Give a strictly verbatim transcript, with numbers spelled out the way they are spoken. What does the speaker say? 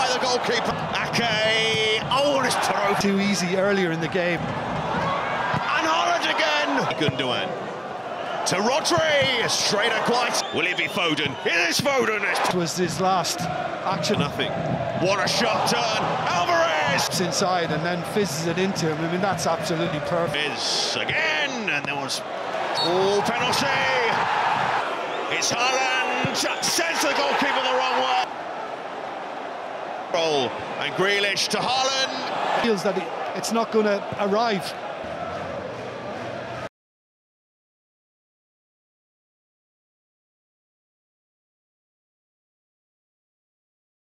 by the goalkeeper. Ake, oh, it's throw. Too easy earlier in the game. And Holland again. Gundogan to Rodri, straight across. Will it be Foden? It is Foden. It was his last action. Nothing. What a shot turn. Alvarez. It's inside and then fizzes it into him. I mean, that's absolutely perfect. Is again, and there was oh penalty. It's Haaland. Sends the goalkeeper the wrong way. And Grealish to Haaland. Feels that it's not going to arrive.